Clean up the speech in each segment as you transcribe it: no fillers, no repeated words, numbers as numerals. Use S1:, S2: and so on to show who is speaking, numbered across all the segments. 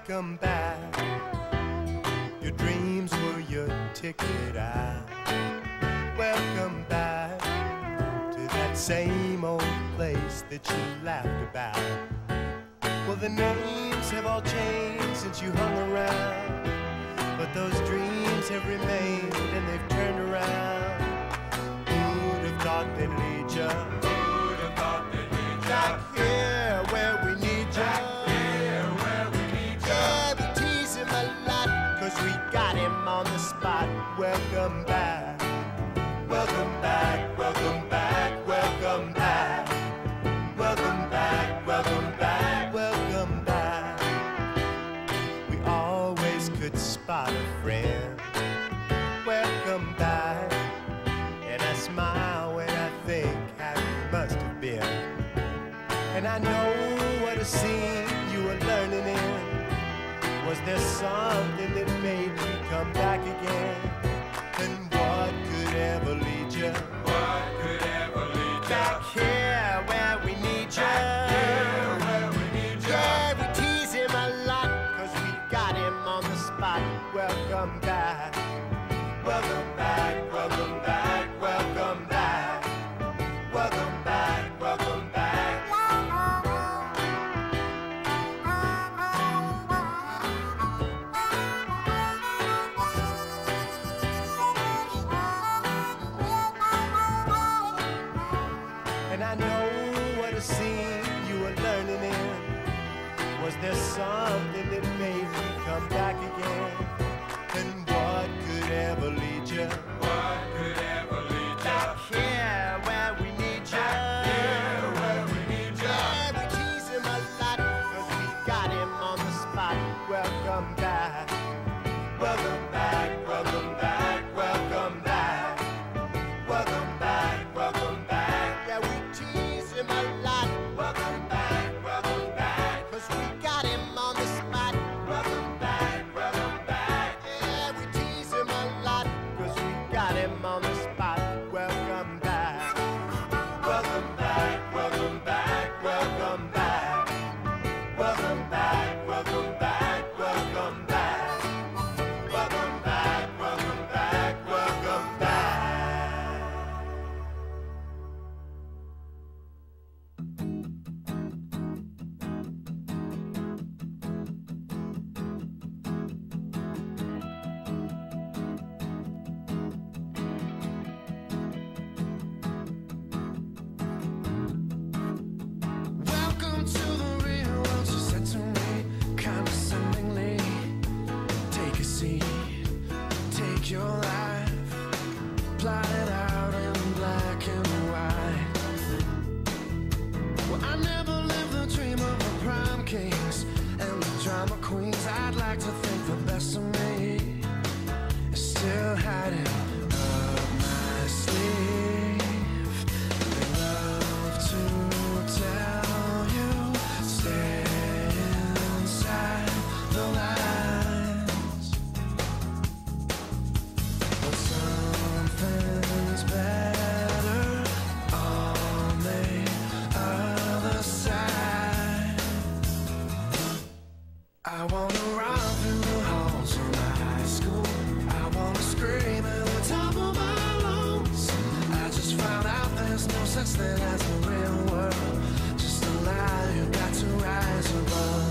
S1: welcome back. Your dreams were your ticket out. Welcome back to that same old place that you laughed about. Well, the names have all changed since you hung around, but those dreams have remained and they've turned around. Who'd have thought they'd lead ya?
S2: Who'd have thought they'd lead ya?
S1: Back here where we need ya.
S2: Back here where we need ya.
S1: Yeah, we tease him a lot, 'cause we got him on the spot. Welcome back. Welcome back, welcome back, welcome back. Welcome back, welcome back, welcome back. We always could spot a friend. Welcome back. And I smile when I think how you must have been. And I know what a scene you were learning in. Was there something that made you come back again? And what could ever lead you?
S2: What could ever lead ya?
S1: Back here where we need you.
S2: Back here where we need ya.
S1: Yeah, we tease him a lot, 'cause we got him on the spot. Welcome back. Welcome back, welcome back, welcome back. Welcome back, welcome back. And I know what a scene you were learning in. Was there something that made you come back again? And what could ever lead you?
S2: What could ever lead ya?
S1: Back here where we need you.
S2: Here where we need ya.
S1: Yeah, we tease him a lot, 'cause we got him on the spot. Welcome back. Welcome back, welcome back, welcome back. Welcome back, welcome back. Yeah, we tease him a lot. Welcome back, 'cause we got him on the spot. Welcome back, yeah, we tease him a lot, 'cause we got him on the spot. Welcome back. Welcome back, welcome back, welcome back. Welcome back, welcome back, welcome back. Welcome back, welcome back, welcome back.
S3: Welcome to the real world, she said to me condescendingly. Take a seat, take your life, plot it out in black and white. Well, I never lived the dream of the prime kings and the drama queens. I'd like to think the best of me is still hiding up my sleeve. They love to tell you, stay inside the lines. But something's better on the other side. I wanna run through the halls of my high school. I wanna scream at the top of my lungs. I just found out there's no such thing as the real world. Just a lie you got to rise above.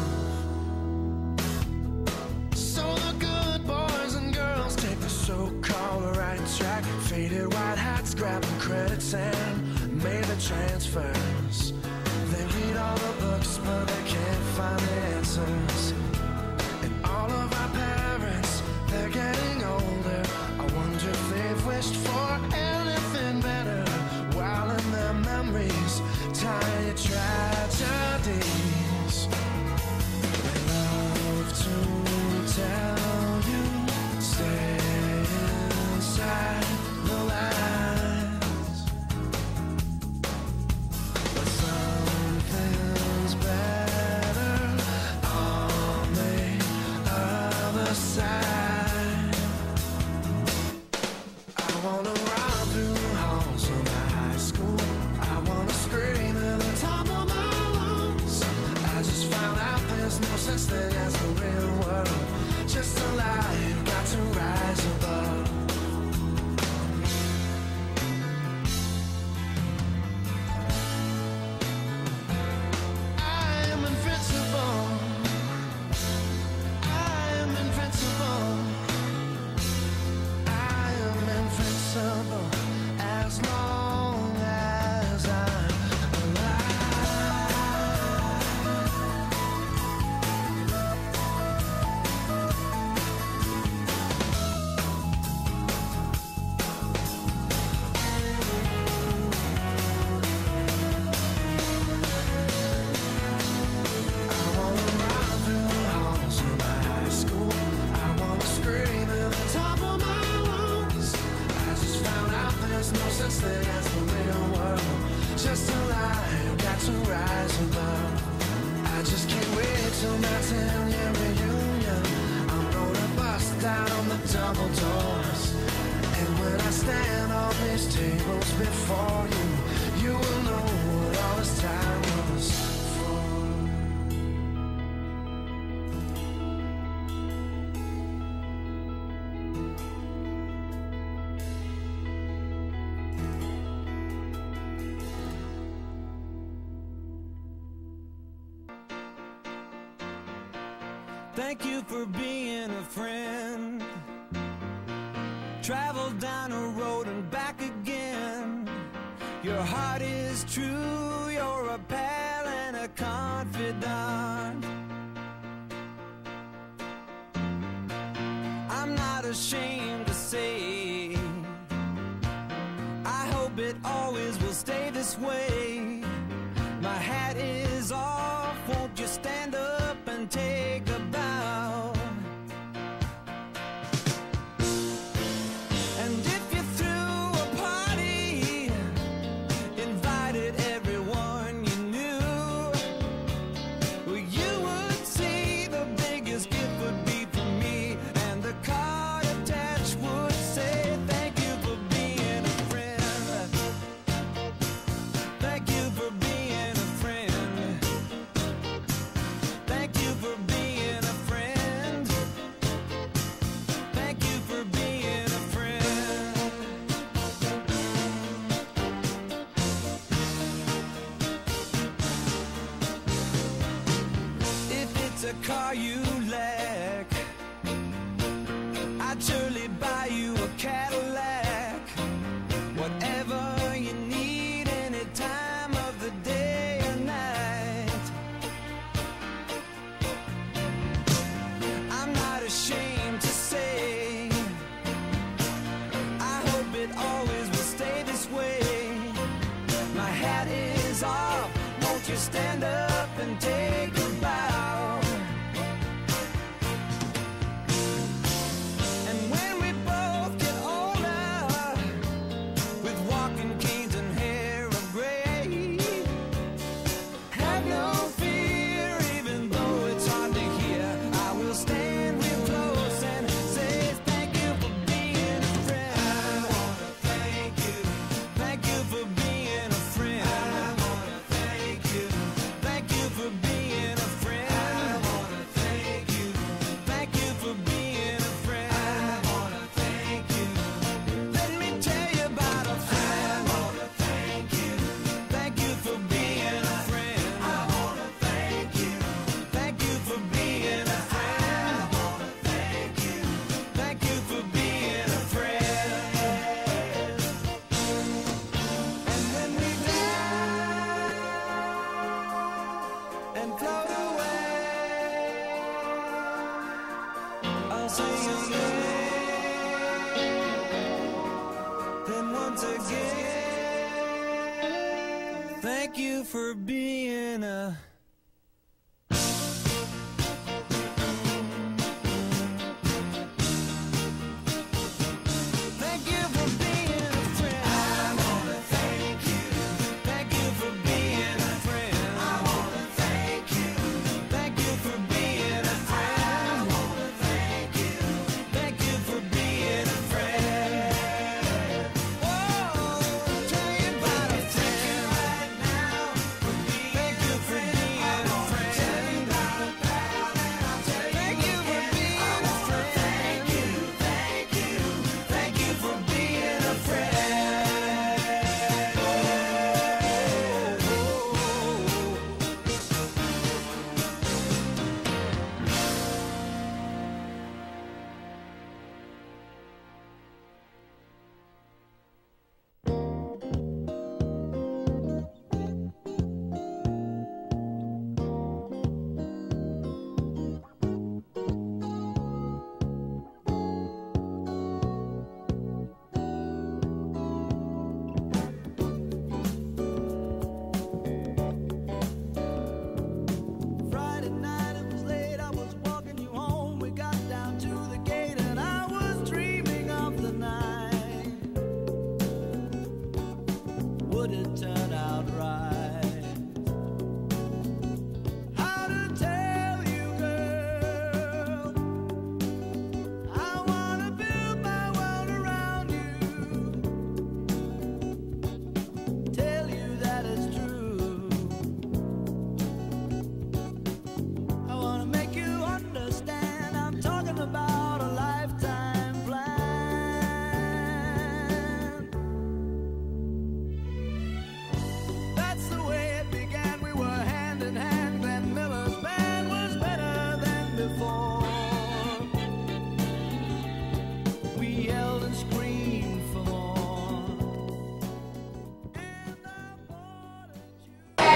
S3: So the good boys and girls take the so-called right track. Faded white hats, grabbing credits and made the transfers. They read all the books, but they can't find the answers. And all of our parents, they're getting older. I wonder if they've wished for anything better, while in their memories, tiny tragedies. They love to tell you, stay inside the lines. But something's better on the other side. I wanna run through the halls of my high school. I wanna scream at the top of my lungs. I just found out there's no such thing as the real nothing as the real world. Just a lie, got to rise above. I just can't wait till my 10-year reunion. I'm gonna bust out on the double doors. And when I stand on these tables before you, you will know what all this time was for.
S4: Thank you for being a friend. Travel down a road and back again. Your heart is true, you're a pal and a confidant. I'm not ashamed to say, I hope it always will stay this way. My hat is off, won't you stand up and take a bow? And if you threw a party, invited everyone you knew, well, you would see the biggest gift would be from me, and the card attached would say, thank you for being a friend. Thank you for being a friend. Thank you for being a friend. Thank you for being a friend. If it's a car you lack, I'd surely buy you a Cadillac. Whatever you need, any time of the day or night. I'm not ashamed to say, I hope it always will stay this way. My hat is off, won't you stand up and take a bow? And when we both get older, with walking canes and hair of gray, have no fear, even though it's hard to hear. I will stand real close and say thank you for being a friend. I wanna thank you. Thank you for being a friend. I wanna thank you. Thank you for being a friend. I wanna thank you. Thank you for being a friend. I wanna thank you. Let me tell you about a friend. I wanna thank you. Thank you for being a friend. I wanna thank you. Thank you for being a friend. I wanna thank you. Thank you for being a friend. And when we die and float away, I'll say your name. Then once again, thank you for being a Thank you for being a friend. I wanna thank you. Thank you for being a friend. I wanna thank you. Thank you for being a friend. I wanna thank you. Thank you for being a friend. Whoa, tell you about a friend right now. Thank you for being to turn out right. How to tell you, girl, I wanna build my world around you. Tell you that it's true. I wanna make you understand. I'm talking about a lifetime plan. That's the way it began. We were hand in hand. Glenn Miller's band was better than before. We yelled and screamed for more. And I wanted you.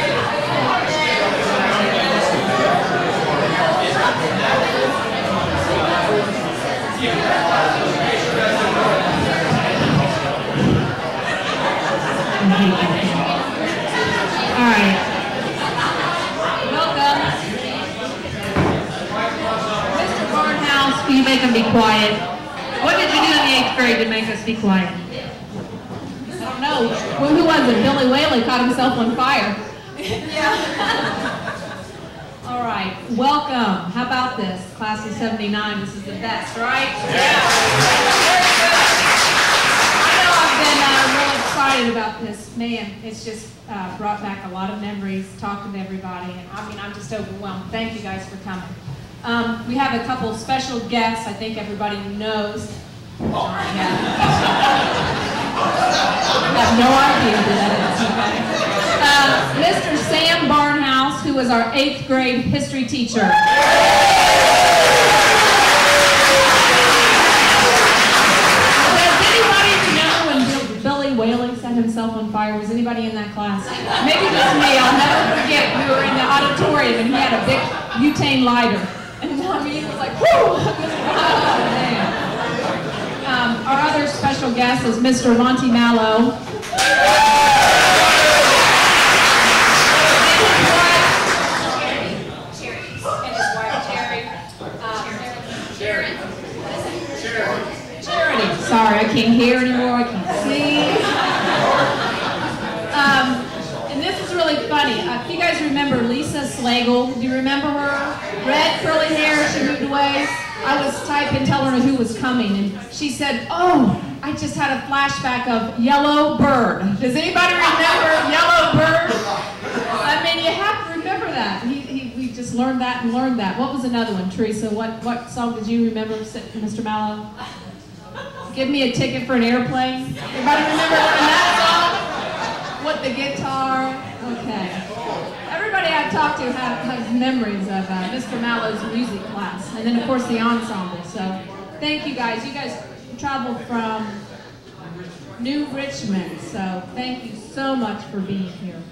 S5: All right. Welcome. Mr. Barnhouse, can you make them be quiet? What did you do in the 8th grade to make us be quiet? I don't know. Well, who was it? Billy Whaley caught himself on fire. Yeah. All right. Welcome. How about this? Class of 79. This is the best, right? Yeah. Very good. I know I've been really excited about this. Man, it's just brought back a lot of memories, talking to everybody, and I mean, I'm just overwhelmed. Thank you guys for coming. We have a couple special guests I think everybody knows. I have no idea who that is. Okay. Mr. Sam Barnhouse, who was our 8th grade history teacher. Billy Whaley set himself on fire. Was anybody in that class? Maybe just me. I'll never forget. We were in the auditorium and he had a big butane lighter. And I mean, it was like, whoo! Oh, man. Our other special guest is Mr. Monty Mallow. Sorry, I can't hear anymore, I can't see. And this is really funny. If you guys remember Lisa Slagle, do you remember her? Red curly hair, she moved away. I was typing, telling her who was coming, and she said, oh, I just had a flashback of Yellow Bird. Does anybody remember Yellow Bird? I mean, you have to remember that. We just learned that and learned that. What was another one, Teresa? What song did you remember, Mr. Mallow? Give me a ticket for an airplane. Everybody remember that song? With the guitar? Okay. Everybody I've talked to has memories of Mr. Mallow's music class. And then, of course, the ensemble. So, thank you guys. You guys traveled from New Richmond. So, thank you so much for being here.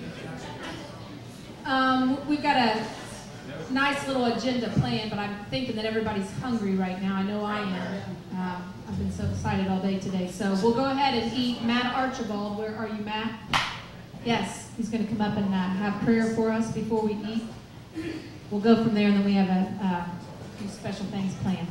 S5: We've got a nice little agenda planned, but I'm thinking that everybody's hungry right now. I know I am. I've been so excited all day today. So we'll go ahead and eat. Matt Archibald, where are you, Matt? Yes, he's going to come up and have prayer for us before we eat. We'll go from there, and then we have a few special things planned.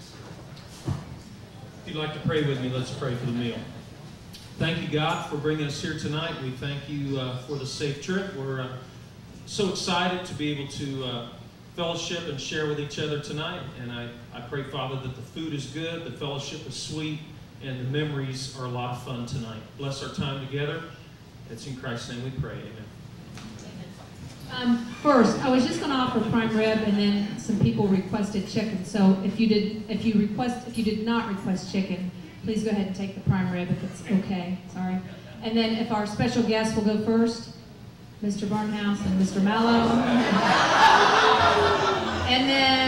S6: If you'd like to pray with me, let's pray for the meal. Thank you, God, for bringing us here tonight. We thank you for the safe trip. We're so excited to be able to fellowship and share with each other tonight. And I pray, Father, that the food is good, the fellowship is sweet, and the memories are a lot of fun tonight. Bless our time together. It's in Christ's name we pray. Amen.
S5: First, I was just going to offer prime rib, and then some people requested chicken. So if you did not request chicken, please go ahead and take the prime rib if it's okay. Sorry. And then if our special guests will go first, Mr. Barnhouse and Mr. Mallow. And then,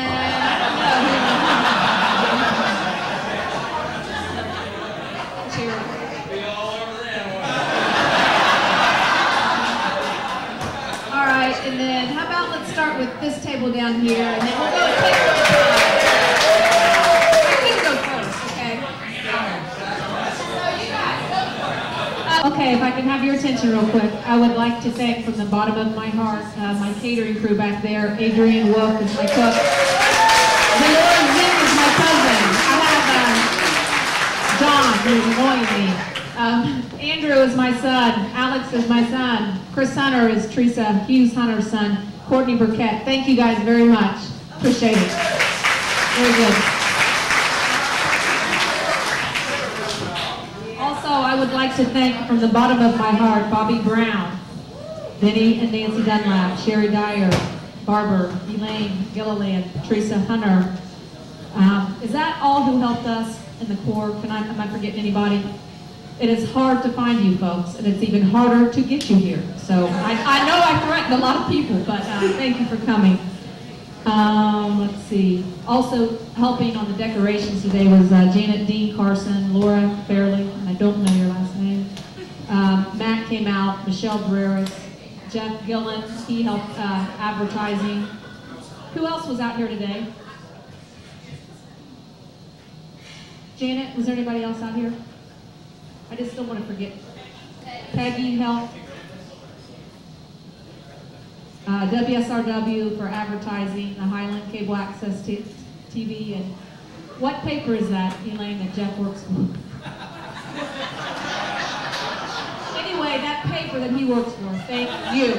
S5: all right, and then how about let's start with this table down here, and then we'll go and take the you can go first, okay? Okay, if I can have your attention real quick, I would like to thank from the bottom of my heart my catering crew back there. Adrian Wolf is my cook. Lenore Zinn is my cousin. I have John, who's annoying me. Andrew is my son. Alex is my son. Chris Hunter is Teresa Hughes Hunter's son. Courtney Burkett. Thank you guys very much. Appreciate it. Very good. Also, I would like to thank from the bottom of my heart Bobby Brown, Vinny and Nancy Dunlap, Sherry Dyer, Barber, Elaine Gilliland, Teresa Hunter. Is that all who helped us in the Corps? Am I forgetting anybody? It is hard to find you folks, and it's even harder to get you here. So I know I threatened a lot of people, but thank you for coming. Let's see. Also helping on the decorations today was Janet Dean Carson, Laura Fairley, and I don't know your last name. Matt came out, Michelle Barreras, Jeff Gillen, he helped advertising. Who else was out here today? Janet, was there anybody else out here? I just don't want to forget. Peggy helped. WSRW for advertising, the Highland Cable Access TV, and what paper is that, Elaine, that Jeff works for? Anyway, that paper that he works for, thank you.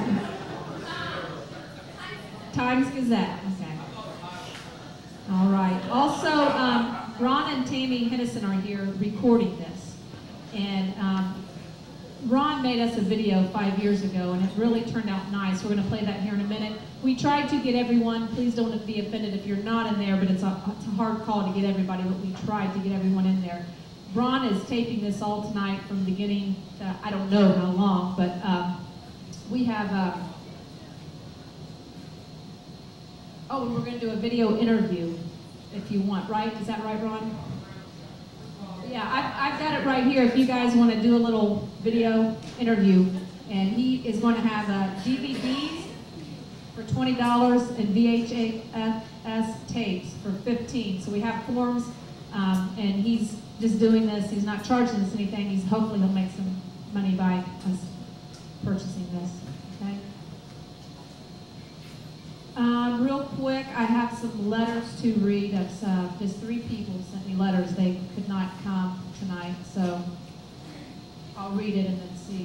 S5: Times Gazette, okay. All right. Also, Ron and Tammy Hennison are here recording this. And Ron made us a video 5 years ago, and it really turned out nice. We're going to play that here in a minute. We tried to get everyone, please don't be offended if you're not in there, but it's a hard call to get everybody, but we tried to get everyone in there. Ron is taping this all tonight from the beginning to, I don't know how long, but we have, oh, and we're going to do a video interview if you want, right? Is that right, Ron? Yeah, I've got it right here if you guys want to do a little video interview. And he is going to have DVDs for $20 and VHS tapes for $15. So we have forms, and he's just doing this. He's not charging us anything. Hopefully he'll make some money by us purchasing this. Okay. Real quick, I have some letters to read. That's just 3 people sent me letters. They could not come tonight, so I'll read it and then see.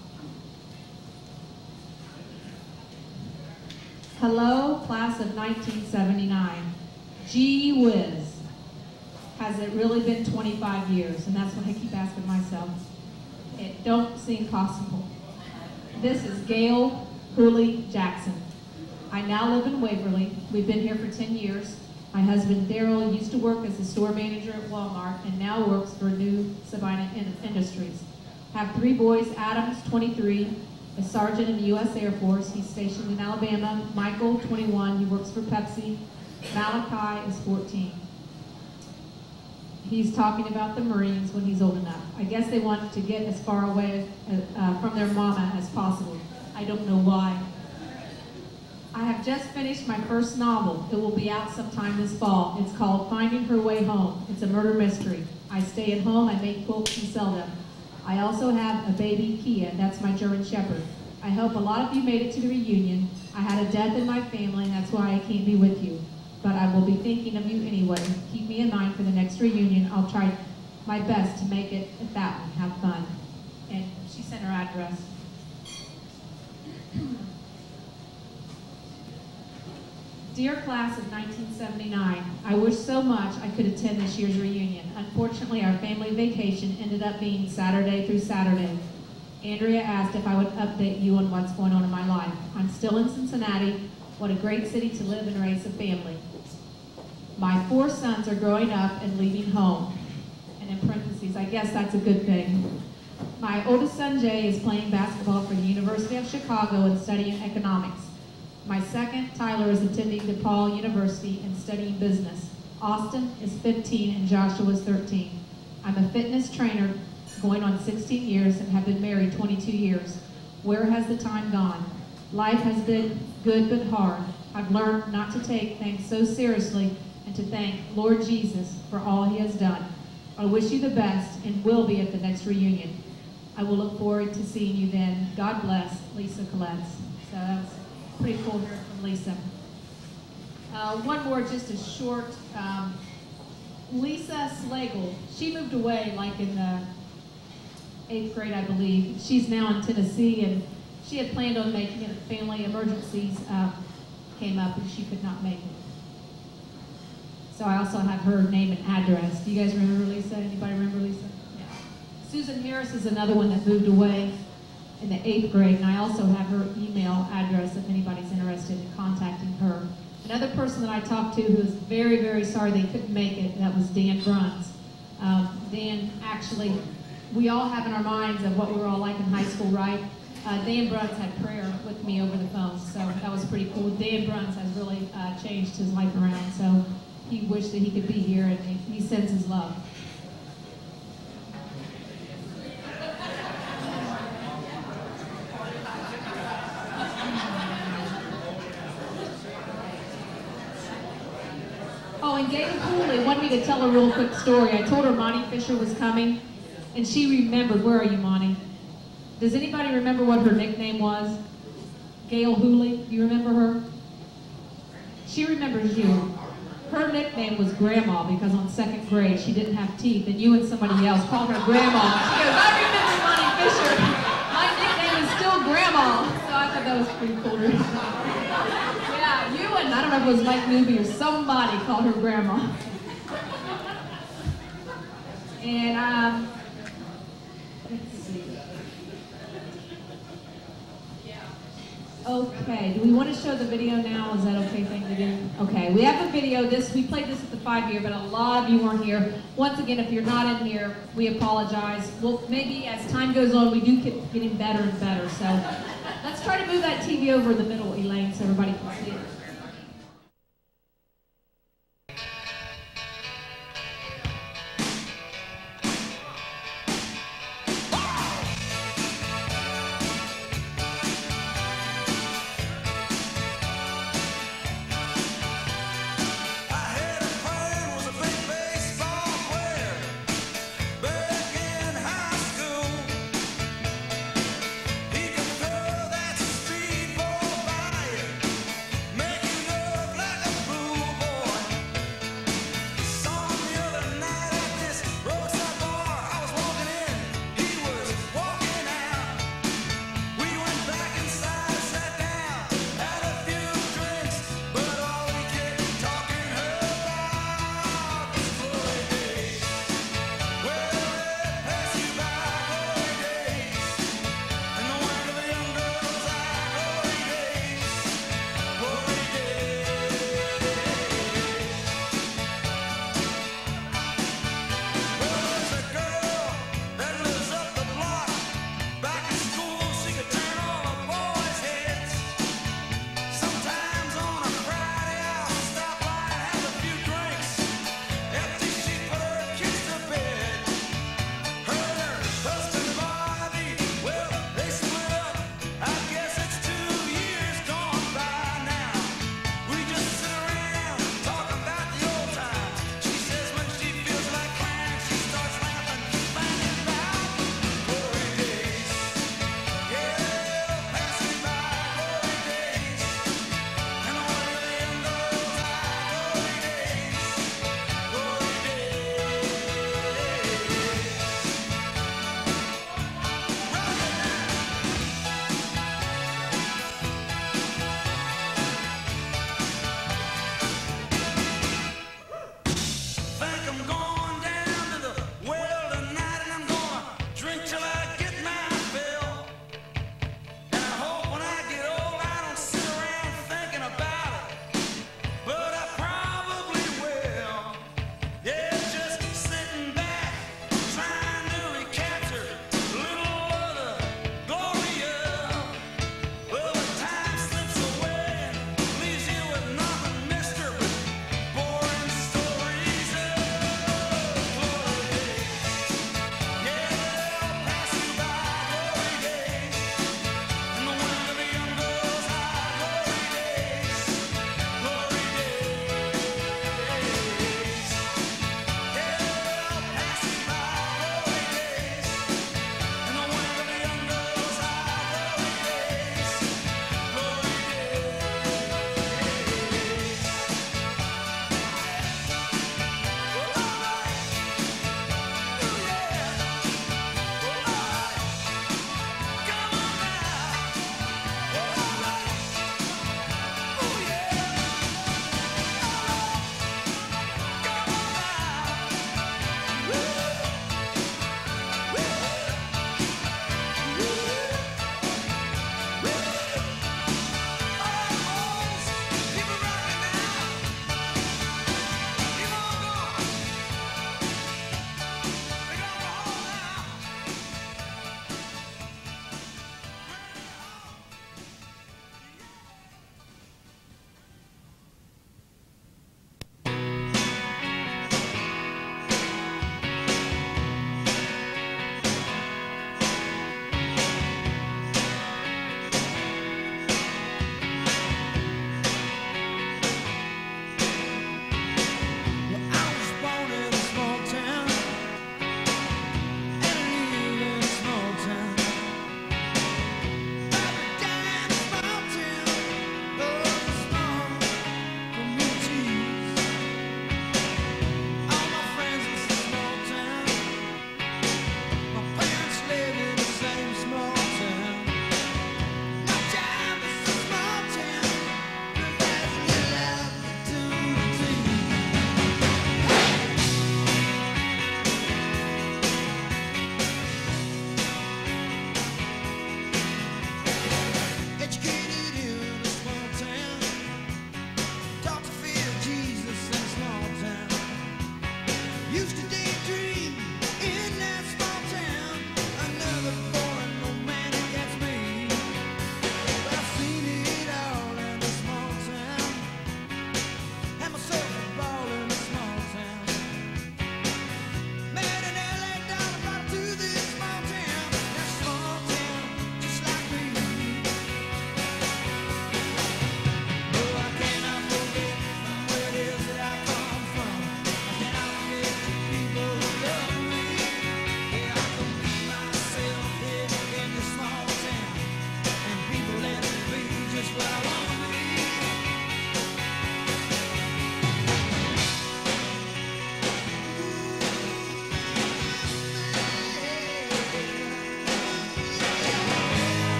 S5: Hello, class of 1979. Gee whiz. Has it really been 25 years? And that's what I keep asking myself. It don't seem possible. This is Gail Hurley Jackson. I now live in Waverly. We've been here for 10 years. My husband Daryl used to work as a store manager at Walmart and now works for New Sabina Industries. I have 3 boys. Adam's 23, a sergeant in the U.S. Air Force. He's stationed in Alabama. Michael, 21, he works for Pepsi. Malachi is 14. He's talking about the Marines when he's old enough. I guess they want to get as far away from their mama as possible. I don't know why. I have just finished my first novel. It will be out sometime this fall. It's called Finding Her Way Home. It's a murder mystery. I stay at home, I make quilts and sell them. I also have a baby, Kia, that's my German Shepherd. I hope a lot of you made it to the reunion. I had a death in my family, and that's why I can't be with you. But I will be thinking of you anyway. Keep me in mind for the next reunion. I'll try my best to make it at that one. Have fun. And she sent her address. Dear class of 1979, I wish so much I could attend this year's reunion. Unfortunately, our family vacation ended up being Saturday through Saturday. Andrea asked if I would update you on what's going on in my life. I'm still in Cincinnati. What a great city to live and raise a family. My 4 sons are growing up and leaving home. And in parentheses, I guess that's a good thing. My oldest son, Jay, is playing basketball for the University of Chicago and studying economics. My second, Tyler, is attending DePaul University and studying business. Austin is 15 and Joshua is 13. I'm a fitness trainer going on 16 years and have been married 22 years. Where has the time gone? Life has been good but hard. I've learned not to take things so seriously and to thank Lord Jesus for all he has done. I wish you the best and will be at the next reunion. I will look forward to seeing you then. God bless, Lisa Colette. So that's pretty cool here from Lisa. One more, just a short. Lisa Slagle, she moved away like in the 8th grade, I believe. She's now in Tennessee, and she had planned on making it. Family emergencies came up, and she could not make it. So I also have her name and address. Do you guys remember Lisa? Anybody remember Lisa? Yeah. Susan Harris is another one that moved away in the 8th grade, and I also have her email address if anybody's interested in contacting her. Another person that I talked to who was very, very sorry they couldn't make it, that was Dan Bruns. Dan, actually, we all have in our minds of what we were all like in high school, right? Dan Bruns had prayer with me over the phone, so that was pretty cool. Dan Bruns has really changed his life around, so he wished that he could be here, and he sends his love. Oh, and Gail Cooley wanted me to tell a real quick story. I told her Monty Fisher was coming, and she remembered. Where are you, Monty? Does anybody remember what her nickname was? Gail Hooley, do you remember her? She remembers you. Her nickname was Grandma because on 2nd grade she didn't have teeth, and you and somebody else called her Grandma. She goes, I remember Monty Fisher. My nickname is still Grandma. So I thought that was pretty cool. Yeah, you and I don't know if it was Mike Newby or somebody called her Grandma. And let's see. Okay, do we want to show the video now? Is that okay thing to do? Okay, we have a video. We played this at the 5-year, but a lot of you weren't here. Once again, if you're not in here, we apologize. Well, maybe as time goes on, we do keep getting better and better. So let's try to move that TV over in the middle, Elaine, so everybody can see it.
S4: He could throw that speedball by you.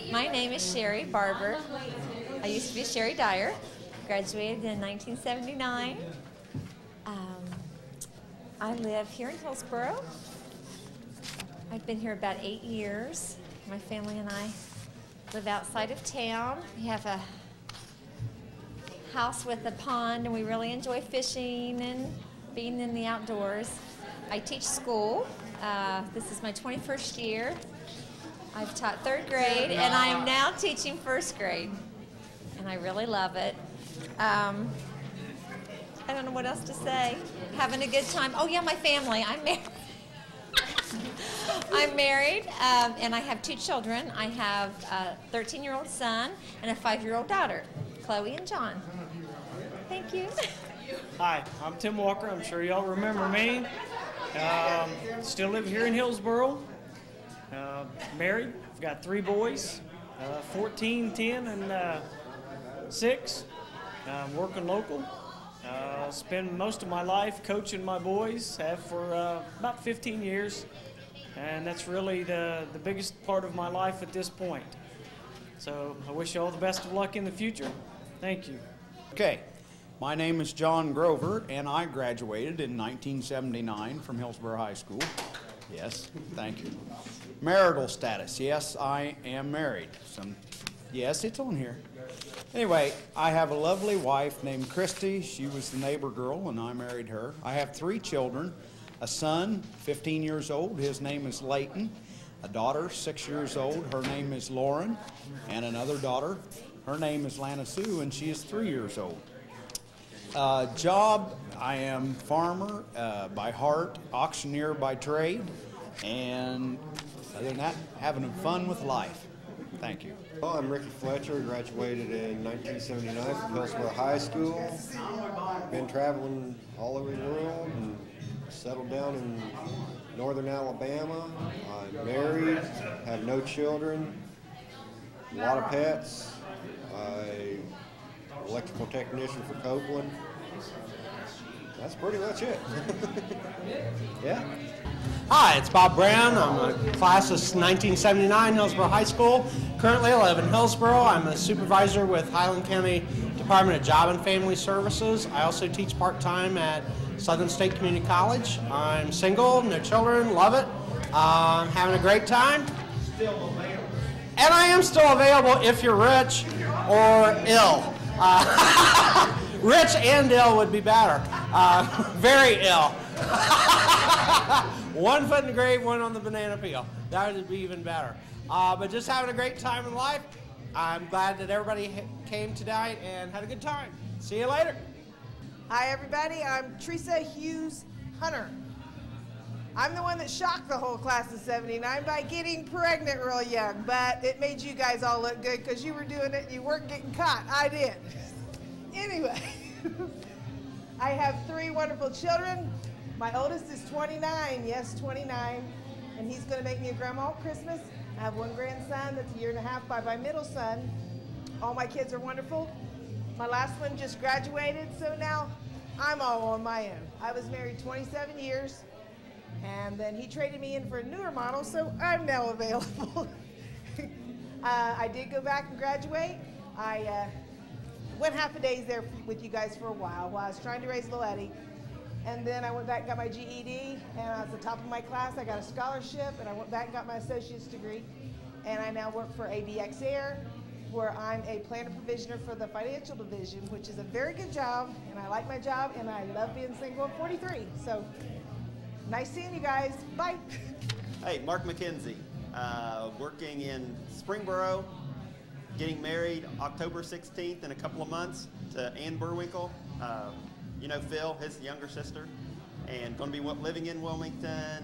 S7: My name is Sherry Barber. I used to be Sherry Dyer. Graduated in 1979. I live here in Hillsboro. I've been here about 8 years. My family and I live outside of town. We have a house with a pond, and we really enjoy fishing and being in the outdoors. I teach school. This is my 21st year. I've taught 3rd grade, and I am now teaching 1st grade, and I really love it. I don't know what else to say. Having a good time. Oh yeah, my family. I'm married. I'm married, and I have 2 children. I have a 13-year-old son and a 5-year-old daughter, Chloe and John. Thank you.
S8: Hi, I'm Tim Walker. I'm sure y'all remember me. Still live here in Hillsboro. Married. I've got 3 boys, 14, 10, and 6. Working local. Spend most of my life coaching my boys. Have for about 15 years. And that's really the biggest part of my life at this point. So I wish you all the best of luck in the future. Thank you.
S9: Okay, my name is John Grover, and I graduated in 1979 from Hillsboro High School. Yes, thank you. Marital status, yes, I am married. Yes, it's on here. Anyway, I have a lovely wife named Christy. She was the neighbor girl, and I married her. I have 3 children, a son, 15 years old. His name is Layton. A daughter, 6 years old. Her name is Lauren. And another daughter. Her name is Lana Sue, and she is 3 years old. Job, I am farmer by heart, auctioneer by trade, and other than that, having fun with life. Thank you.
S10: Well, I'm Ricky Fletcher, graduated in 1979 from Hillsboro High School. Been traveling all over the world and settled down in northern Alabama. I'm married, have no children, a lot of pets. I'm electrical technician for Copeland. That's pretty much it. Yeah.
S11: Hi, it's Bob Brown. I'm a class of 1979, Hillsboro High School. Currently I live in Hillsboro. I'm a supervisor with Highland County Department of Job and Family Services. I also teach part-time at Southern State Community College. I'm single, no children, love it. Having a great time. And I am still available if you're rich or ill. Rich and ill would be better. Very ill. 1 foot in the grave, 1 on the banana peel. That would be even better. But just having a great time in life. I'm glad that everybody came tonight and had a good time. See you later.
S12: Hi everybody, I'm Teresa Hughes Hunter. I'm the one that shocked the whole class of 79 by getting pregnant real young, but it made you guys all look good because you were doing it and you weren't getting caught. I did. Anyway, I have 3 wonderful children. My oldest is 29, yes, 29, and he's going to make me a grandma at Christmas. I have 1 grandson that's a year and a half by my middle son. All my kids are wonderful. My last one just graduated, so now I'm all on my own. I was married 27 years, and then he traded me in for a newer model, so I'm now available. I did go back and graduate. I went half a days there with you guys for a while I was trying to raise little Eddie. And then I went back and got my GED, and I was the top of my class. I got a scholarship, and I went back and got my associate's degree. And I now work for ABX Air, where I'm a planner provisioner for the financial division, which is a very good job, and I like my job, and I love being single at 43. So, nice seeing you guys. Bye.
S13: Hey, Mark McKenzie, working in Springboro, getting married October 16th in a couple of months to Ann Burwinkle. You know Phil, his younger sister, and going to be living in Wilmington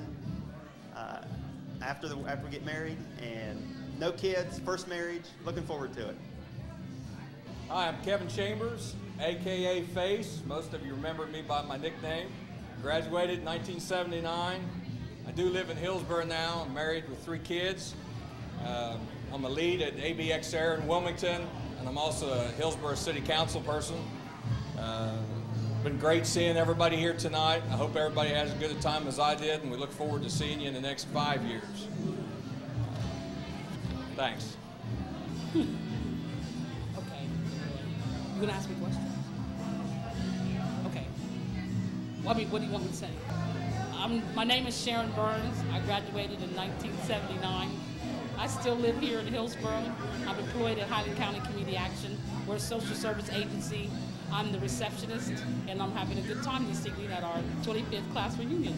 S13: after we get married, and no kids, first marriage, looking forward to it.
S14: Hi, I'm Kevin Chambers, AKA Face. Most of you remember me by my nickname. Graduated in 1979. I do live in Hillsboro now. I'm married with 3 kids. I'm a lead at ABX Air in Wilmington, and I'm also a Hillsboro City Council person. Been great seeing everybody here tonight. I hope everybody has as good a time as I did, and we look forward to seeing you in the next 5 years. Thanks.
S15: Okay. You gonna ask me questions? Okay. What do you want me to say? My name is Sharon Burns. I graduated in 1979. I still live here in Hillsborough. I'm employed at Highland County Community Action. We're a social service agency. I'm the receptionist, and I'm having a good time this evening at our 25th class reunion.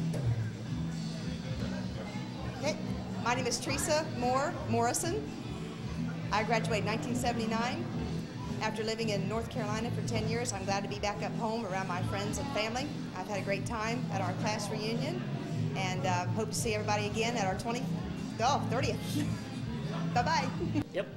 S16: Okay, my name is Teresa Morrison. I graduated in 1979. After living in North Carolina for 10 years, I'm glad to be back up home around my friends and family. I've had a great time at our class reunion, and hope to see everybody again at our 30th. Bye-bye.
S17: Yep.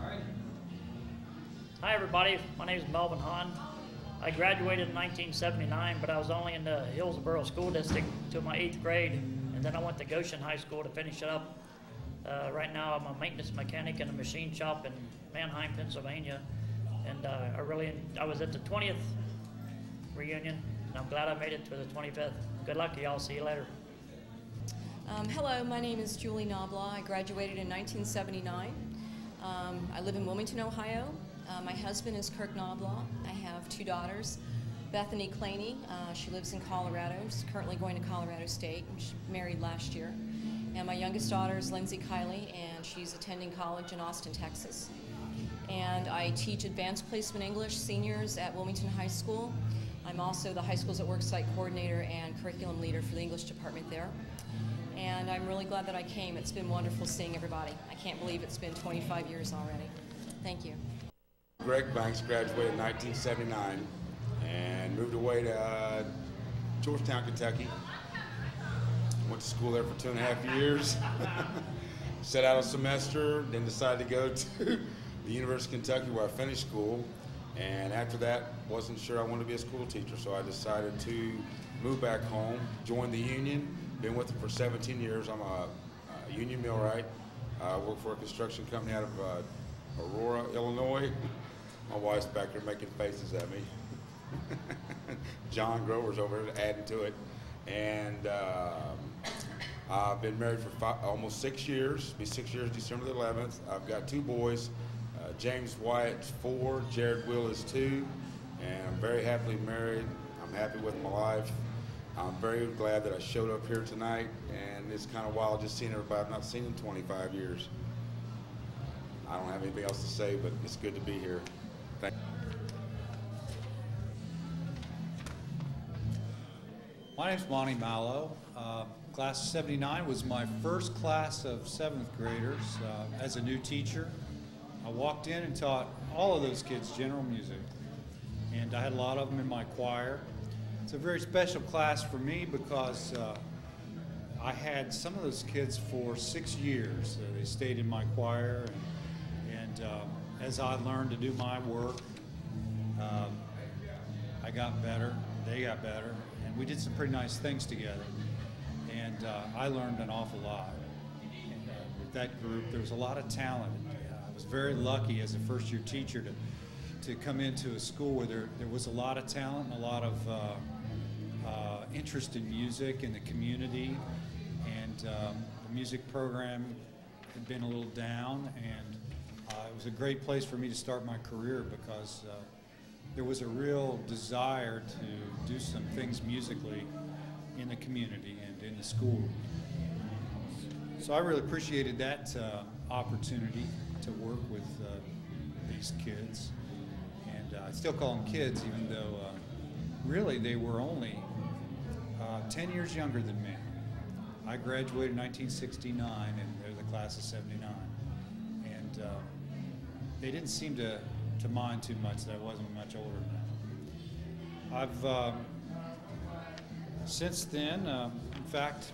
S17: Hi, everybody. My name is Melvin Hahn. I graduated in 1979, but I was only in the Hillsborough School District till my 8th grade, and then I went to Goshen High School to finish it up. Right now, I'm a maintenance mechanic in a machine shop in Manheim, Pennsylvania, and I was at the 20th reunion, and I'm glad I made it to the 25th. Good luck to y'all. See you later.
S18: Hello, my name is Julie Knoblaw. I graduated in 1979. I live in Wilmington, Ohio. My husband is Kirk Knoblaw. I have 2 daughters. Bethany Claney, she lives in Colorado. She's currently going to Colorado State. She married last year. And my youngest daughter is Lindsay Kiley, and she's attending college in Austin, Texas. And I teach advanced placement English seniors at Wilmington High School. I'm also the high schools at work site coordinator and curriculum leader for the English department there. And I'm really glad that I came. It's been wonderful seeing everybody. I can't believe it's been 25 years already. Thank you.
S19: Greg Banks graduated in 1979 and moved away to Georgetown, Kentucky. Went to school there for 2.5 years. Set out a semester, then decided to go to the University of Kentucky where I finished school. And after that, wasn't sure I wanted to be a school teacher, so I decided to move back home, join the union. Been with them for 17 years. I'm a union millwright. I work for a construction company out of Aurora, Illinois. My wife's back there making faces at me. John Grover's over there adding to it. And I've been married for almost 6 years. It'll be 6 years December the 11th. I've got 2 boys. James Wyatt's 4, Jared Will is 2, and I'm very happily married. I'm happy with my life. I'm very glad that I showed up here tonight, and it's kind of wild just seeing everybody I've not seen in 25 years. I don't have anything else to say, but it's good to be here. Thank you.
S20: My name's Monty Mallow. Class of 79 was my first class of 7th graders as a new teacher. I walked in and taught all of those kids general music, and I had a lot of them in my choir. It's a very special class for me because I had some of those kids for 6 years. They stayed in my choir, and as I learned to do my work, I got better, they got better, and we did some pretty nice things together. And I learned an awful lot. And with that group, there was a lot of talent. I was very lucky as a first-year teacher to come into a school where there was a lot of talent and a lot of interest in music in the community, and the music program had been a little down, and it was a great place for me to start my career because there was a real desire to do some things musically in the community and in the school. So I really appreciated that opportunity to work with these kids, and I still call them kids even though really they were only 10 years younger than me. I graduated in 1969 and they're the class of 79, and they didn't seem to mind too much that I wasn't much older than them. I've since then, in fact,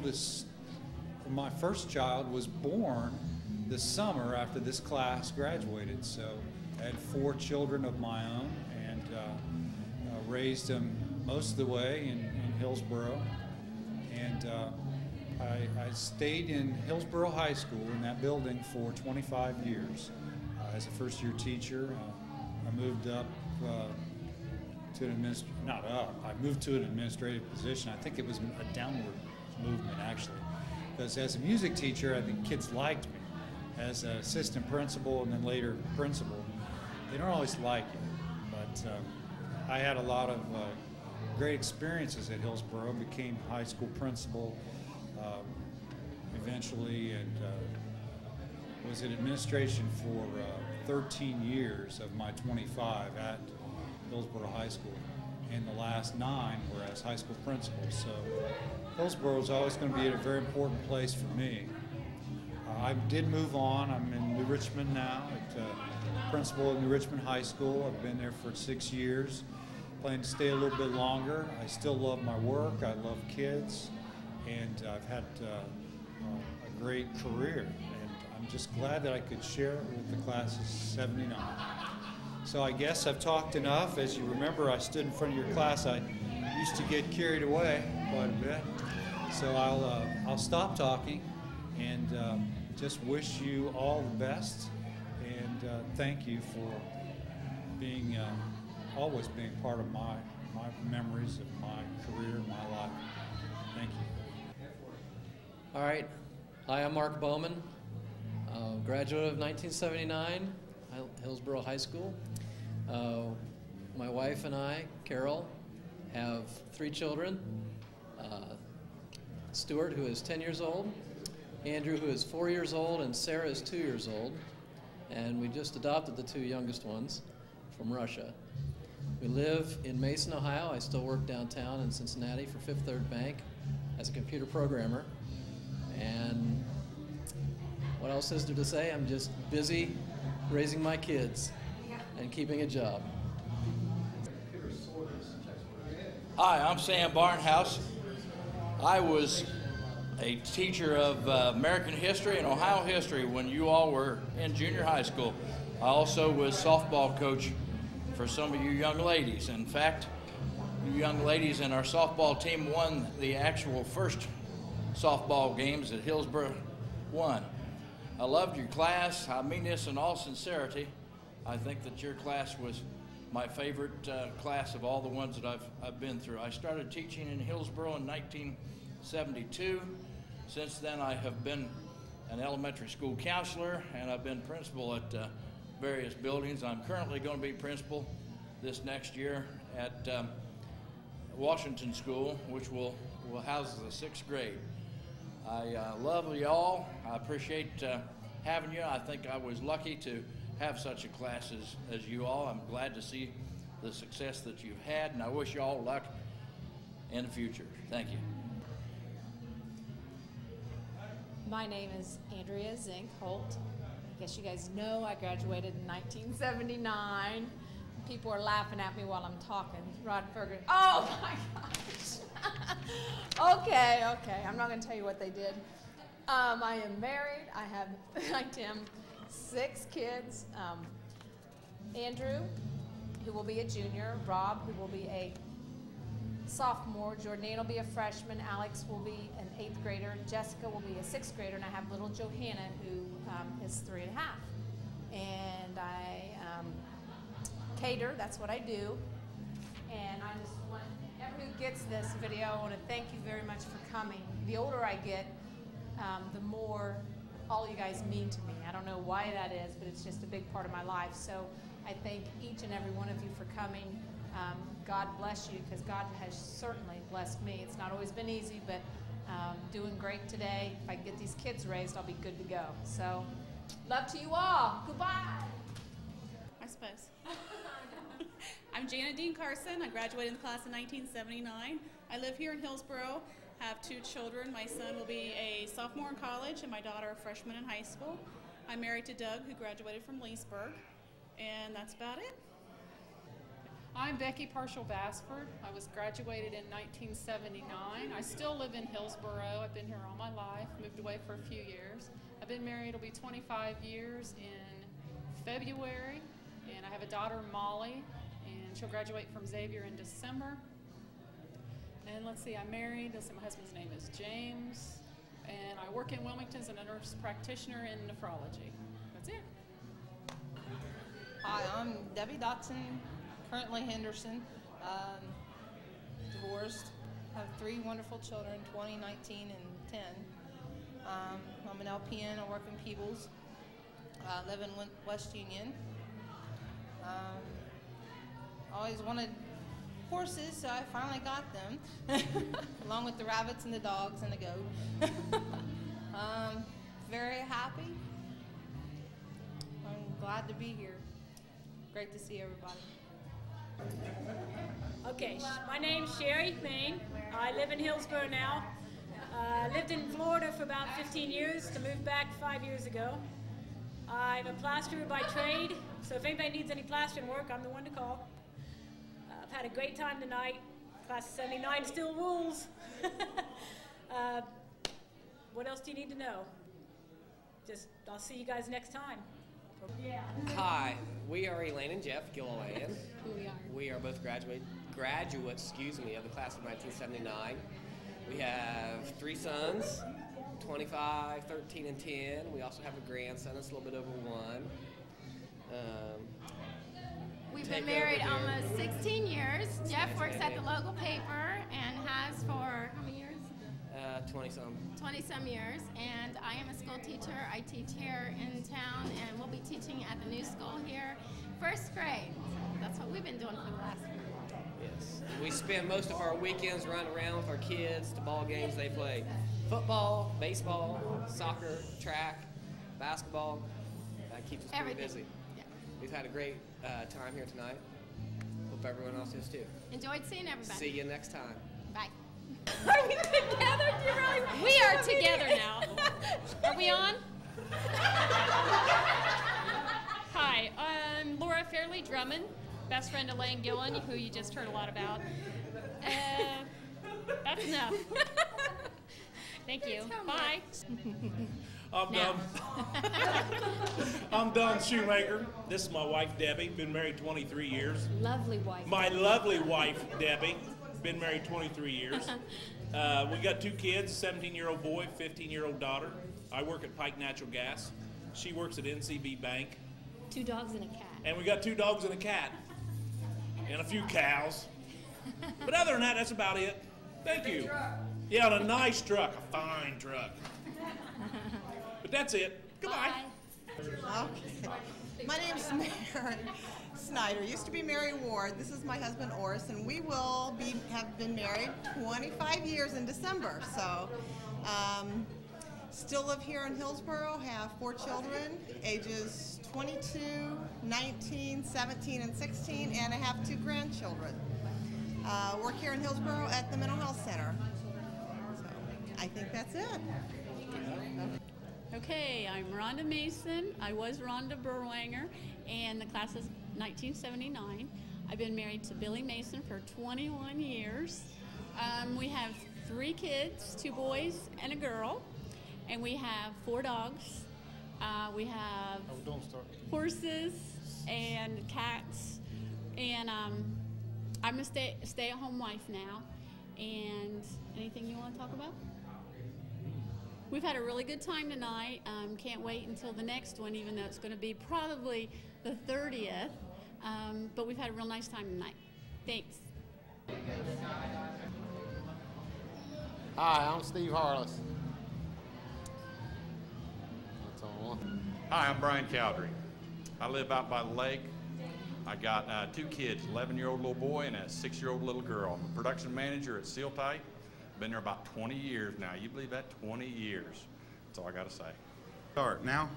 S20: my first child was born this summer after this class graduated. So I had 4 children of my own, and raised them most of the way in Hillsborough. And I stayed in Hillsborough High School in that building for 25 years as a first-year teacher. I moved up to an I moved to an administrative position. I think it was a downward movement, actually, because as a music teacher, I think kids liked me, as an assistant principal and then later principal, they don't always like it. But I had a lot of great experiences at Hillsborough, became high school principal eventually, and was in administration for 13 years of my 25 at Hillsborough High School, and the last 9 were as high school principals. So Hillsborough is always going to be a very important place for me. I did move on. I'm in New Richmond now, principal at New Richmond High School. I've been there for 6 years. Plan to stay a little bit longer. I still love my work. I love kids, and I've had a great career. And I'm just glad that I could share it with the class of '79. So I guess I've talked enough. As you remember, I stood in front of your class. I used to get carried away quite a bit. So I'll stop talking and just wish you all the best. And thank you for being always being part of my memories of my career, my life. Thank you.
S21: All right. Hi, I'm Mark Bowman, graduate of 1979, Hillsborough High School. My wife and I, Carol, have 3 children. Stuart, who is 10 years old, Andrew, who is 4 years old, and Sarah is 2 years old. And we just adopted the 2 youngest ones from Russia. We live in Mason, Ohio. I still work downtown in Cincinnati for Fifth Third Bank as a computer programmer. And what else is there to say? I'm just busy raising my kids and keeping a job.
S22: Hi, I'm Sam Barnhouse. I was a teacher of American history and Ohio history when you all were in junior high school. I also was softball coach for some of you young ladies. In fact, you young ladies in our softball team won the actual first softball games that Hillsborough won. I loved your class. I mean this in all sincerity. I think that your class was my favorite class of all the ones that I've been through. I started teaching in Hillsborough in 1972. Since then, I have been an elementary school counselor, and I've been principal at various buildings. I'm currently going to be principal this next year at Washington School, which will house the 6th grade. I love y'all. I appreciate having you. I think I was lucky to have such a class as you all. I'm glad to see the success that you've had, and I wish you all luck in the future. Thank you.
S5: My name is Andrea Zink Holt. I guess you guys know I graduated in 1979. People are laughing at me while I'm talking. Rod Ferguson. Oh my gosh. Okay. I'm not going to tell you what they did. I am married. I have 6 kids. Andrew, who will be a junior. Rob, who will be a sophomore. Jordan will be a freshman. Alex will be an 8th grader. Jessica will be a 6th grader. And I have little Johanna, who is 3 and a half. And I cater. That's what I do. And I just want everyone who gets this video, I want to thank you very much for coming. The older I get, the more all you guys mean to me. I don't know why that is, but it's just a big part of my life. So I thank each and every one of you for coming. God bless you, because God has certainly blessed me. It's not always been easy, but doing great today. If I can get these kids raised, I'll be good to go. So love to you all. Goodbye.
S23: I suppose. I'm Jana Dean Carson. I graduated in the class of 1979. I live here in Hillsborough. Have 2 children. My son will be a sophomore in college, and my daughter a freshman in high school. I'm married to Doug, who graduated from Leesburg, and that's about it.
S24: I'm Becky Parshall-Bassford. I was graduated in 1979. I still live in Hillsborough. I've been here all my life, moved away for a few years. I've been married, it'll be 25 years in February, and I have a daughter, Molly, and she'll graduate from Xavier in December. And let's see, I'm married. My husband's name is James, and I work in Wilmington as a nurse practitioner in nephrology. That's it.
S25: Hi, I'm Debbie Dotson, currently Henderson, divorced, have 3 wonderful children, 20, 19, and 10. I'm an LPN, I work in Peebles, I live in West Union. Always wanted horses, so I finally got them, along with the rabbits and the dogs and the goat. Very happy. I'm glad to be here. Great to see everybody.
S1: Okay, my name's Sherry Main. I live in Hillsborough now. Lived in Florida for about 15 years to move back 5 years ago. I'm a plasterer by trade, so if anybody needs any plastering work, I'm the one to call. I've had a great time tonight. Class of 79 still rules. What else do you need to know? I'll see you guys next time. Yeah.
S2: Hi, we are Elaine and Jeff Gilliland. We are both graduates, of the class of 1979. We have 3 sons, 25, 13, and 10. We also have a grandson that's a little bit over 1.
S3: We've been married almost 16 years. Jeff works at the local paper and has for how many years?
S2: 20-some.
S3: 20-some years. And I am a school teacher. I teach here in town, and we'll be teaching at the new school here, 1st grade. So that's what we've been doing for the last year.
S2: Yes. We spend most of our weekends running around with our kids to ball games. They play football, baseball, soccer, track, basketball. That keeps us pretty busy.
S3: Yeah.
S2: We've had a great time here tonight. Hope everyone else has too.
S3: Enjoyed seeing everybody.
S2: See you next time.
S3: Bye. Are we together? Do you really?
S4: We are together now. Are we on? Hi, I'm Laura Fairley Drummond, best friend of Lane Gillen, who you just heard a lot about. That's enough. Thank you. Bye.
S6: I'm Don Shoemaker. This is my wife, Debbie. Been married 23 years.
S4: Lovely wife.
S6: My lovely wife, Debbie. Been married 23 years. We got 2 kids, 17-year-old boy, 15-year-old daughter. I work at Pike Natural Gas. She works at NCB Bank.
S4: 2 dogs and a cat.
S6: And we got 2 dogs and a cat. And a few cows. But other than that, that's about it. Thank you. Yeah, and a nice truck, a fine truck. But that's it. Goodbye.
S26: Okay. My name's Mary Snyder. Used to be Mary Ward. This is my husband Oris, and we will have been married 25 years in December. So, still live here in Hillsborough. Have 4 children, ages 22, 19, 17, and 16, and I have 2 grandchildren. Work here in Hillsborough at the Mental Health Center. So, I think that's it.
S27: Okay, I'm Rhonda Mason. I was Rhonda Berwanger, and the class is 1979. I've been married to Billy Mason for 21 years. We have 3 kids, 2 boys and a girl, and we have 4 dogs. We have horses and cats, and I'm a stay-at-home wife now. And anything you want to talk about? We've had a really good time tonight. Can't wait until the next one, even though it's going to be probably the 30th. But we've had a real nice time tonight. Thanks.
S28: Hi, I'm Steve Harless. That's all.
S29: Hi, I'm Brian Cowdery. I live out by the lake. I got 2 kids, 11-year-old little boy and a 6-year-old little girl. I'm a production manager at Seal Tight. Been there about 20 years now. You believe that? 20 years. That's all I got to say.
S30: Start now.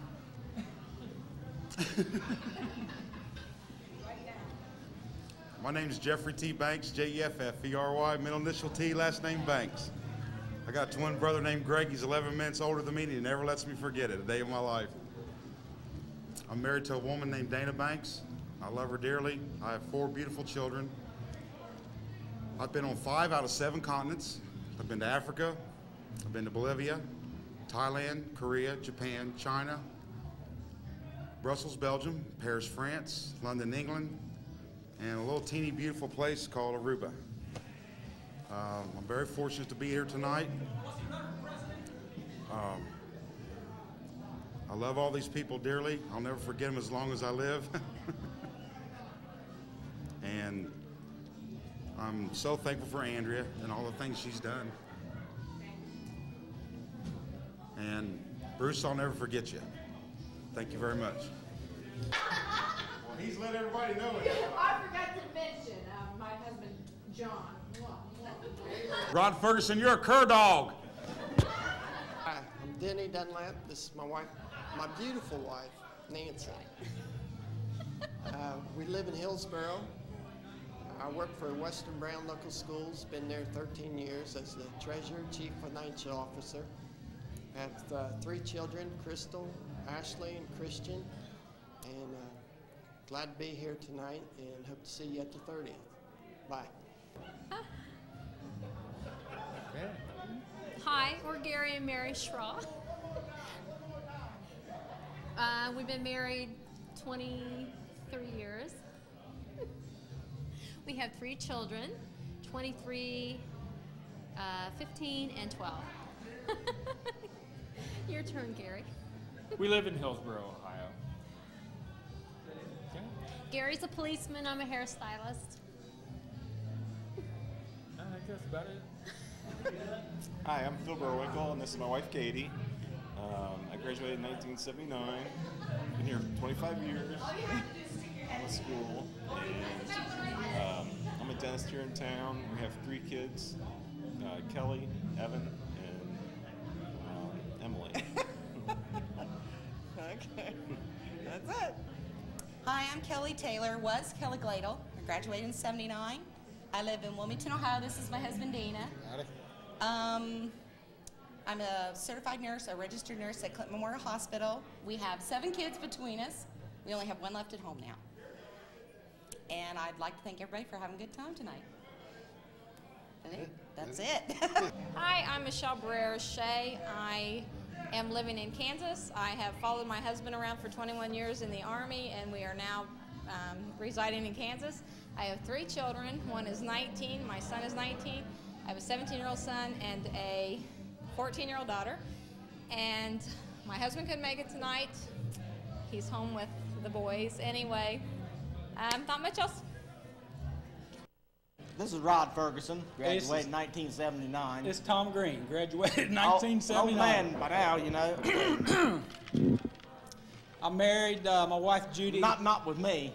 S30: My name is Jeffrey T. Banks, J-E-F-F-E-R-Y, middle initial T, last name Banks. I got a twin brother named Greg. He's 11 minutes older than me, and he never lets me forget it, a day of my life. I'm married to a woman named Dana Banks. I love her dearly. I have 4 beautiful children. I've been on 5 out of 7 continents. I've been to Africa, I've been to Bolivia, Thailand, Korea, Japan, China, Brussels, Belgium, Paris, France, London, England, and a little teeny beautiful place called Aruba. I'm very fortunate to be here tonight. I love all these people dearly. I'll never forget them as long as I live. And I'm so thankful for Andrea and all the things she's done. And Bruce, I'll never forget you. Thank you very much. Well, he's let everybody know it.
S5: I forgot to mention my husband, John.
S30: Rod Ferguson, you're a cur dog.
S7: Hi, I'm Denny Dunlap. This is my wife, my beautiful wife, Nancy. We live in Hillsboro. I work for Western Brown Local Schools. Been there 13 years as the treasurer, chief financial officer. I have 3 children, Crystal, Ashley, and Christian. And glad to be here tonight and hope to see you at the 30th. Bye.
S8: Hi, we're Gary and Mary Schraw. We've been married 23 years. We have 3 children, 23, 15, and 12. Your turn, Gary.
S9: We live in Hillsboro, Ohio. Okay.
S8: Gary's a policeman, I'm a hairstylist.
S9: I think that's about it.
S10: Hi, I'm Phil Burwinkle, and this is my wife, Katie. I graduated in 1979. Been here for 25 years. I'm at school, and I'm a dentist here in town. We have 3 kids, Kelly, Evan, and Emily.
S11: Okay, that's it. Hi, I'm Kelly Taylor, was Kelly Gladle. I graduated in 79. I live in Wilmington, Ohio. This is my husband, Dana. I'm a certified nurse, a registered nurse at Clinton Memorial Hospital. We have 7 kids between us. We only have 1 left at home now. And I'd like to thank everybody for having a good time tonight. That's it.
S8: Hi, I'm Michelle Barrera-Shea. I am living in Kansas. I have followed my husband around for 21 years in the Army, and we are now residing in Kansas. I have 3 children. One is 19. My son is 19. I have a 17-year-old son and a 14-year-old daughter. And my husband couldn't make it tonight. He's home with the boys. Anyway, not much else.
S12: This is Rod Ferguson, graduated in 1979.
S9: It's Tom Green, graduated in 1979.
S12: Old man by now, you know.
S9: I'm married, my wife Judy.
S12: Not with me.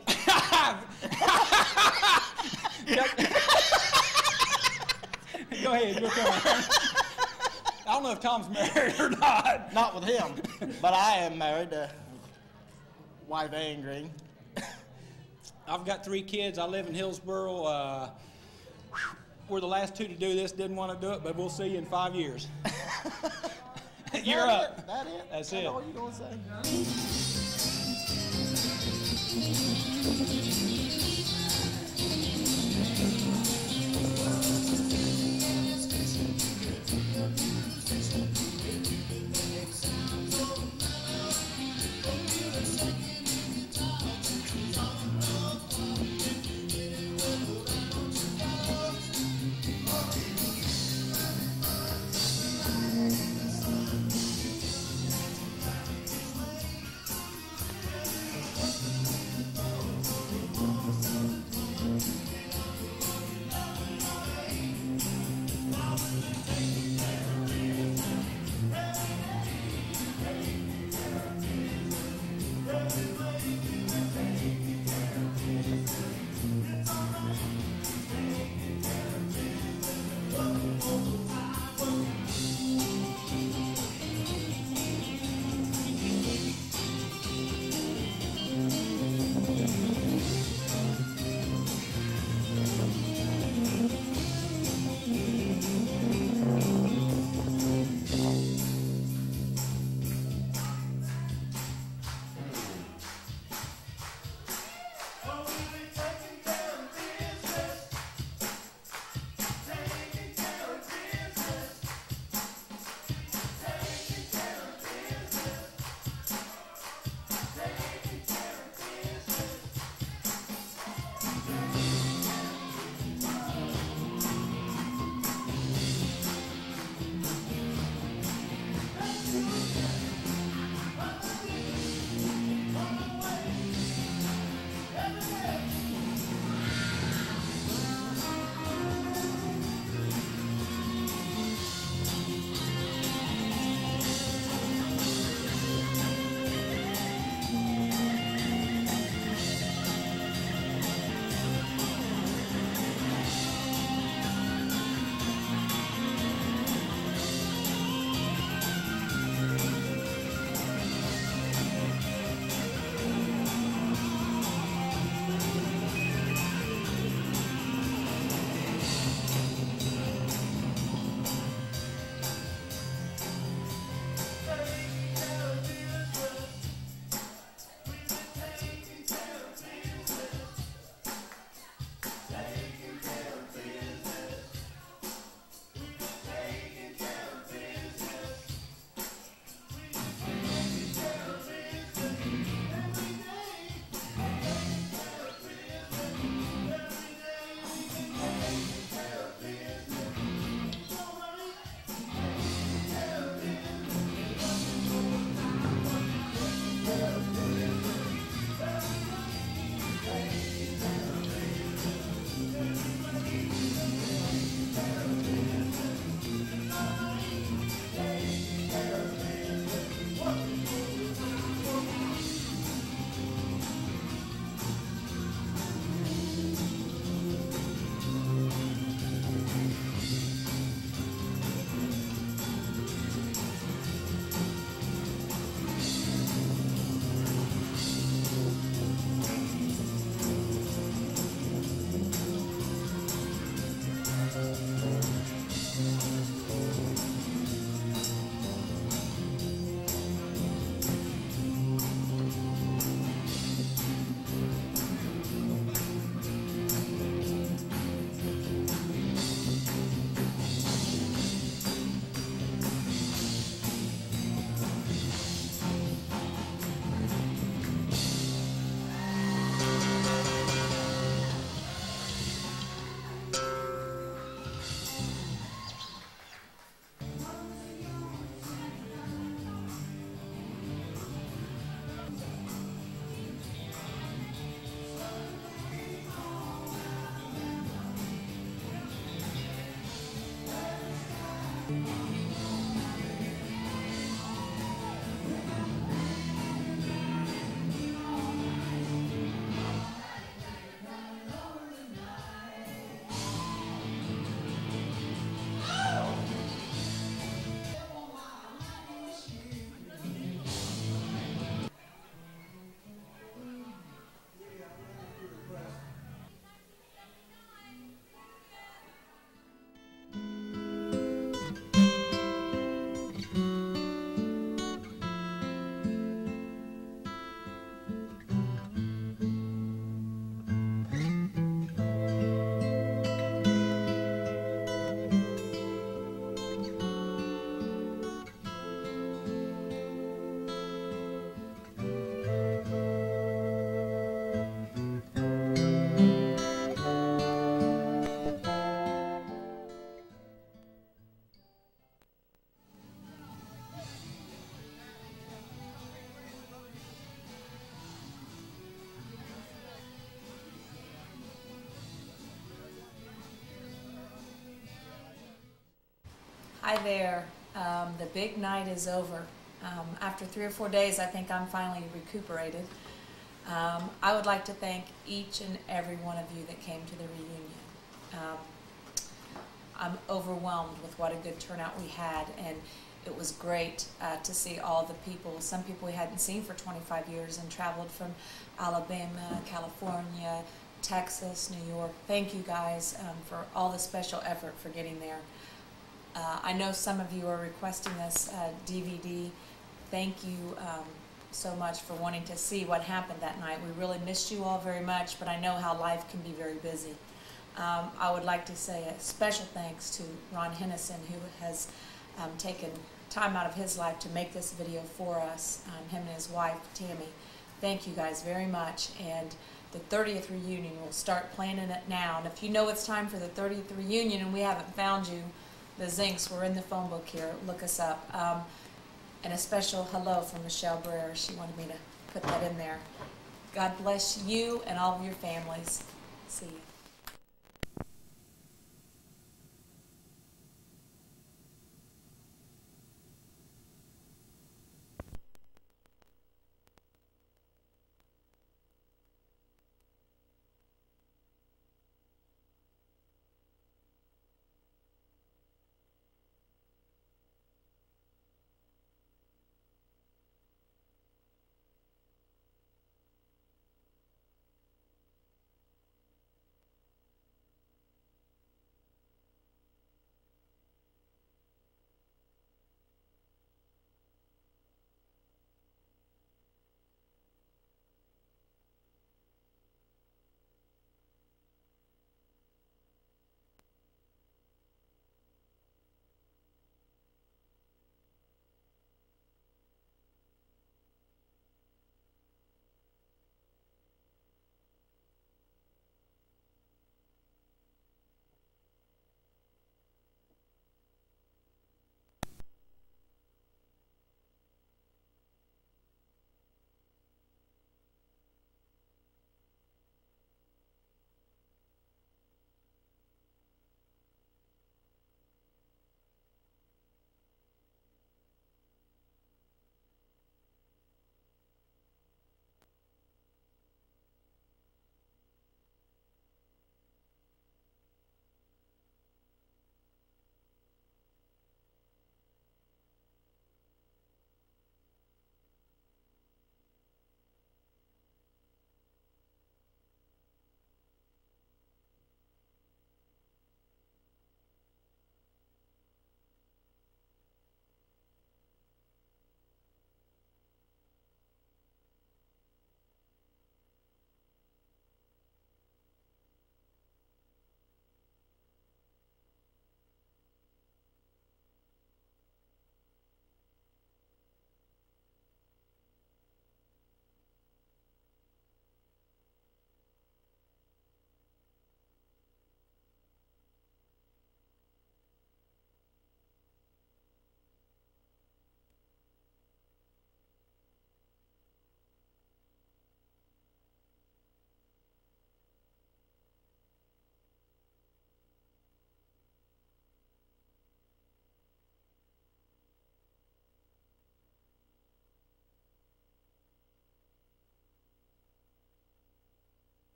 S9: Go ahead, your turn. I don't know if Tom's married or not.
S12: Not with him, but I am married to wife Ann Green.
S9: I've got 3 kids. I live in Hillsboro. We're the last 2 to do this. Didn't want to do it, but we'll see you in 5 years. You're up.
S12: That it?
S9: That's it.
S12: All you gonna say?
S13: Hi there. The big night is over. After 3 or 4 days, I think I'm finally recuperated. I would like to thank each and every one of you that came to the reunion. I'm overwhelmed with what a good turnout we had, and it was great to see all the people, some people we hadn't seen for 25 years and traveled from Alabama, California, Texas, New York. Thank you guys for all the special effort for getting there. I know some of you are requesting this DVD. Thank you so much for wanting to see what happened that night. We really missed you all very much, but I know how life can be very busy. I would like to say a special thanks to Ron Hennison, who has taken time out of his life to make this video for us, him and his wife, Tammy. Thank you guys very much. And the 30th reunion, we'll start planning it now. And if you know it's time for the 30th reunion and we haven't found you, the Zinks, we're in the phone book here. Look us up. And a special hello from Michelle Breer. She wanted me to put that in there. God bless you and all of your families. See you.